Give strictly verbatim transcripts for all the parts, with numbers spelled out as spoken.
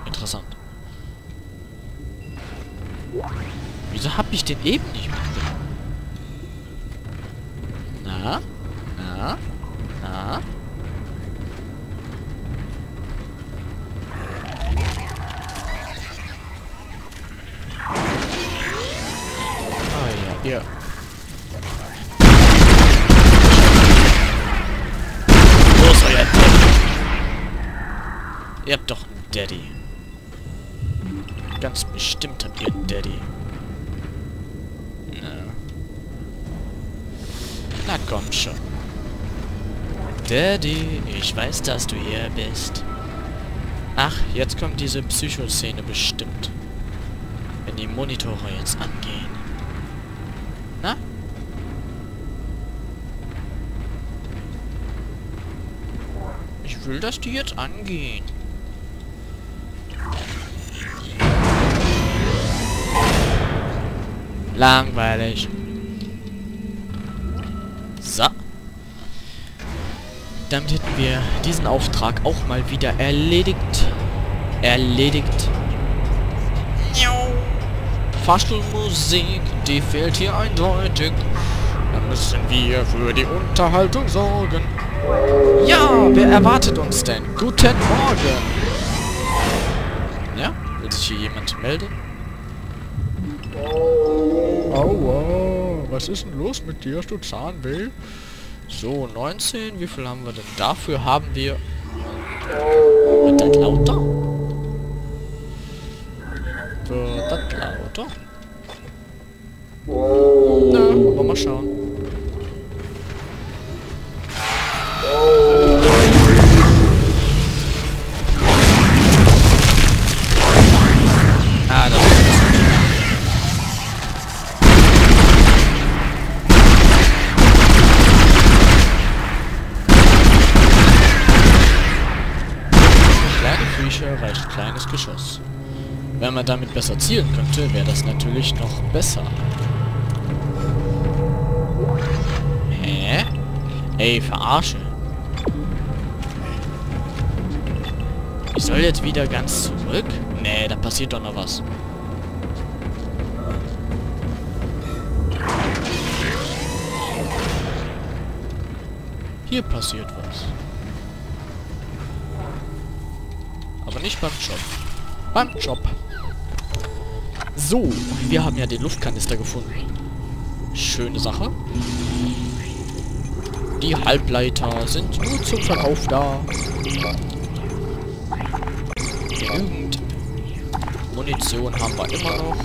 Interessant. Wieso hab ich den eben nicht mitgenommen? Na? Na? Na? Ah ja, ihr. Wo ist euer Daddy? Ihr habt doch einen Daddy. Ganz bestimmt habt ihr einen Daddy. Na. Na komm schon. Daddy, ich weiß, dass du hier bist. Ach, jetzt kommt diese Psychoszene bestimmt. Wenn die Monitore jetzt angehen. Na? Ich will, dass die jetzt angehen. Langweilig. So. Damit hätten wir diesen Auftrag auch mal wieder erledigt. Erledigt. Fahrstuhlmusik, die fehlt hier eindeutig. Da müssen wir für die Unterhaltung sorgen. Ja, wer erwartet uns denn? Guten Morgen. Ja, will sich hier jemand melden? Aua, was ist denn los mit dir? Hast du Zahnweh? So, neunzehn. Wie viel haben wir denn? Dafür haben wir... Wird das lauter? Wird das lauter? Na, wollen wir mal schauen. Ah, das ist das. Kleine Viecher reicht kleines Geschoss. Wenn man damit besser zielen könnte, wäre das natürlich noch besser. Hä? Ey, verarsche. Ich soll jetzt wieder ganz zurück? Nee, da passiert doch noch was. Hier passiert was. Aber nicht beim Job. Beim Job. So, wir haben ja den Luftkanister gefunden. Schöne Sache. Die Halbleiter sind nur zum Verkauf da. Genügend Munition haben wir immer noch.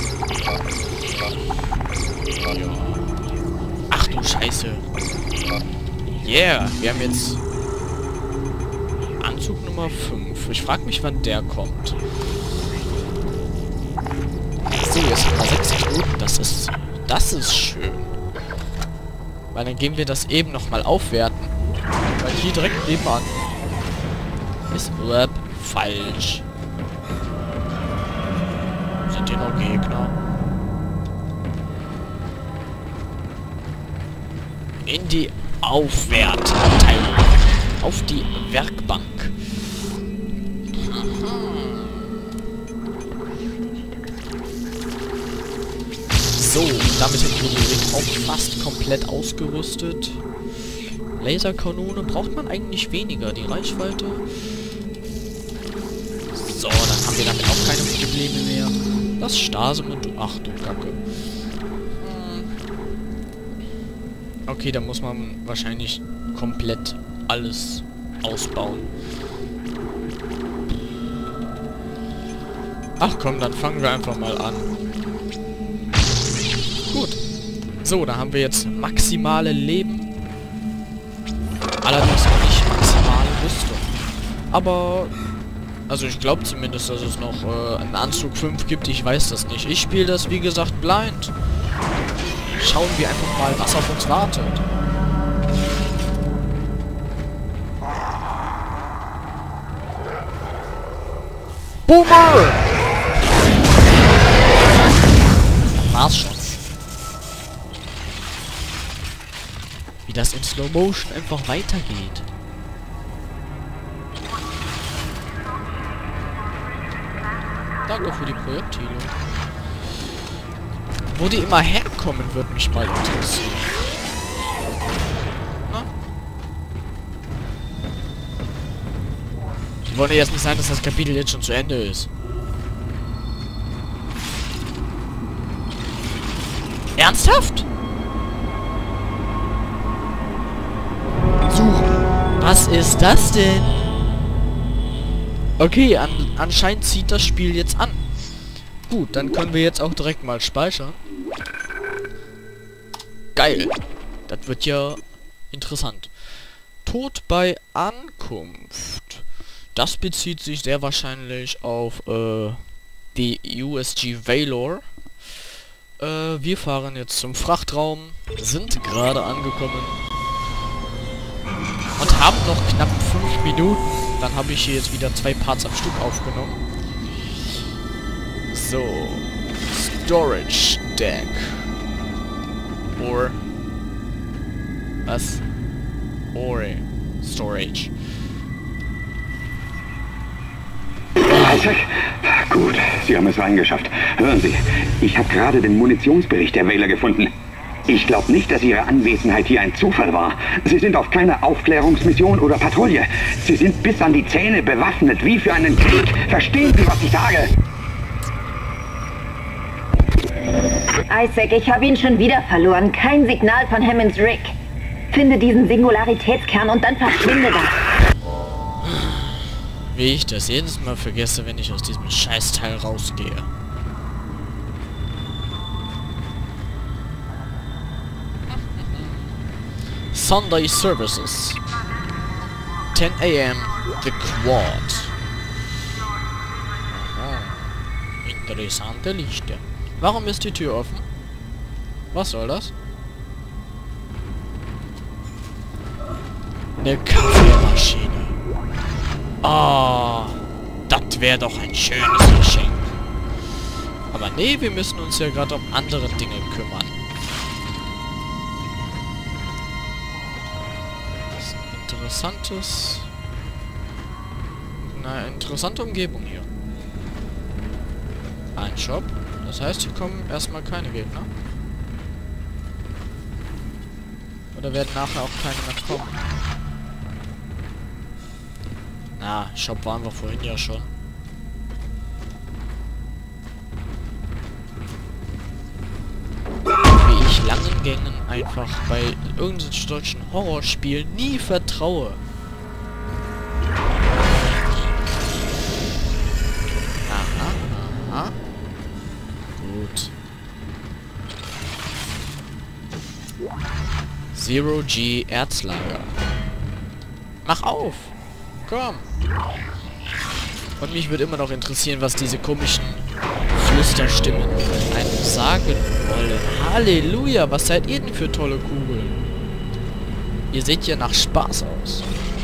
Ja. Ach du Scheiße. Yeah, wir haben jetzt Anzug Nummer fünf. Ich frage mich, wann der kommt. So, jetzt haben wir sechzig Minuten. Das ist... Das ist schön. Weil dann gehen wir das eben nochmal aufwerten. Weil hier direkt nebenan ist Urb falsch. Sind hier noch Gegner? In die Aufwertabteilung. Auf die Werkbank. So, damit sind wir die Ring auch fast komplett ausgerüstet. Laserkanone braucht man eigentlich weniger, die Reichweite. So, dann haben wir damit auch keine Probleme mehr. Das Stasemodul. Ach du Kacke. Okay, da muss man wahrscheinlich komplett alles ausbauen. Ach komm, dann fangen wir einfach mal an. Gut. So, da haben wir jetzt maximale Leben. Allerdings noch nicht maximale Rüstung. Aber, also ich glaube zumindest, dass es noch äh, einen Anzug fünf gibt. Ich weiß das nicht. Ich spiele das, wie gesagt, blind. Schauen wir einfach mal, was auf uns wartet. Boomer! War's schon. Wie das in Slow Motion einfach weitergeht. Danke für die Projektile. Wo die immer herkommen, würde mich mal interessieren. Na? Die wollen ja jetzt nicht sein, dass das Kapitel jetzt schon zu Ende ist. Ernsthaft? Suchen. Was ist das denn? Okay, an, anscheinend zieht das Spiel jetzt an. Gut, dann können wir jetzt auch direkt mal speichern. Geil. Das wird ja interessant. Tod bei Ankunft. Das bezieht sich sehr wahrscheinlich auf äh, die U S G Valor. Äh, wir fahren jetzt zum Frachtraum, sind gerade angekommen und haben noch knapp fünf Minuten. Dann habe ich hier jetzt wieder zwei Parts am Stück aufgenommen. So, Storage Deck. Or was? Ore Storage. Isaac? Gut, Sie haben es reingeschafft. Hören Sie, ich habe gerade den Munitionsbericht der Wähler gefunden. Ich glaube nicht, dass Ihre Anwesenheit hier ein Zufall war. Sie sind auf keiner Aufklärungsmission oder Patrouille. Sie sind bis an die Zähne bewaffnet, wie für einen Krieg. Verstehen Sie, was ich sage? Isaac, ich habe ihn schon wieder verloren. Kein Signal von Hammonds Rig. Finde diesen Singularitätskern und dann verschwinde da. Wie ich das jedes Mal vergesse, wenn ich aus diesem Scheißteil rausgehe. Sunday Services. ten A M The Quad. Aha. Interessante Lichter. Warum ist die Tür offen? Was soll das? Eine Kaffeemaschine. Ah, das wäre doch ein schönes Geschenk. Aber nee, wir müssen uns ja gerade um andere Dinge kümmern. Das ist ein interessantes... Eine interessante Umgebung hier. Ein Shop. Das heißt, hier kommen erstmal keine Gegner. Oder werden nachher auch keine mehr kommen? Na, Shop waren wir vorhin ja schon. Wie ich langen Gängen einfach bei irgendwelchen deutschen Horrorspielen nie vertraue. Aha, aha. Gut. Zero G Erzlager. Mach auf! Komm! Und mich würde immer noch interessieren, was diese komischen Flüsterstimmen einem sagen wollen. Halleluja, was seid ihr denn für tolle Kugeln? Ihr seht ja nach Spaß aus.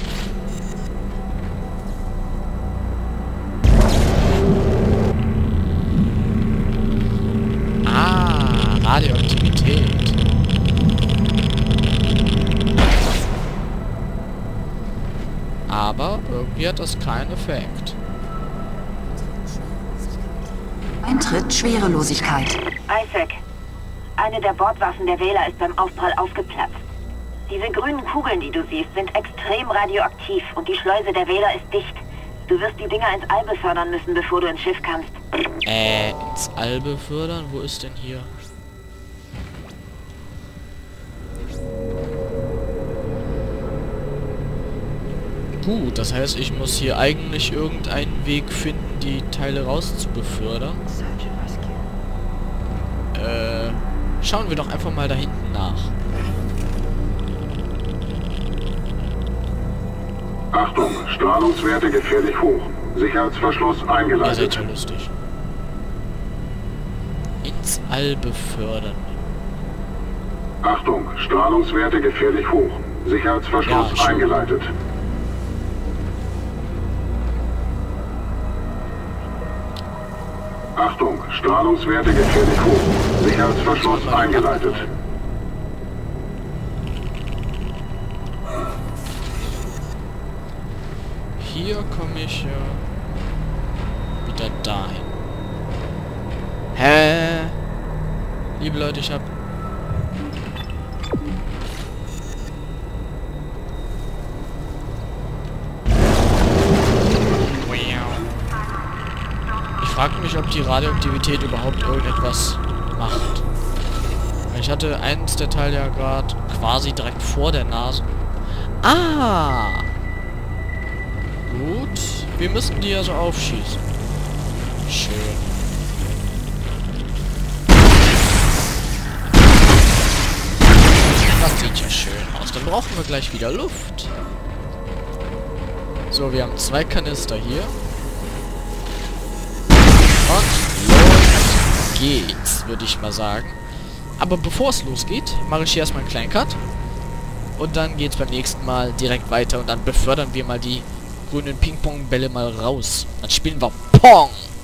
Ah, Radioaktivität. Aber irgendwie hat das keinen Effekt. Eintritt Schwerelosigkeit. Isaac, eine der Bordwaffen der Wähler ist beim Aufprall aufgeplatzt. Diese grünen Kugeln, die du siehst, sind extrem radioaktiv und die Schleuse der Wähler ist dicht. Du wirst die Dinger ins All befördern müssen, bevor du ins Schiff kannst. Äh, ins All befördern? Wo ist denn hier? Gut, das heißt, ich muss hier eigentlich irgendeinen Weg finden, die Teile rauszubefördern. Äh, schauen wir doch einfach mal da hinten nach. Achtung, Strahlungswerte gefährlich hoch. Sicherheitsverschluss Ihr eingeleitet. seid ja lustig. Ins All befördern. Achtung, Strahlungswerte gefährlich hoch. Sicherheitsverschluss Ja, schon. eingeleitet. Achtung, Strahlungswerte gefährlich hoch. Sicherheitsverschluss eingeleitet. Hier komme ich ja wieder dahin. Hä? Liebe Leute, ich hab... Ich frage mich, ob die Radioaktivität überhaupt irgendetwas macht. Ich hatte eins der Teile ja gerade quasi direkt vor der Nase. Ah! Gut. Wir müssen die ja so aufschießen. Schön. Das sieht ja schön aus. Dann brauchen wir gleich wieder Luft. So, wir haben zwei Kanister hier. Und los geht's, würde ich mal sagen. Aber bevor es losgeht, mache ich hier erstmal einen kleinen Cut. Und dann geht's beim nächsten Mal direkt weiter. Und dann befördern wir mal die grünen Ping-Pong-Bälle mal raus. Dann spielen wir Pong.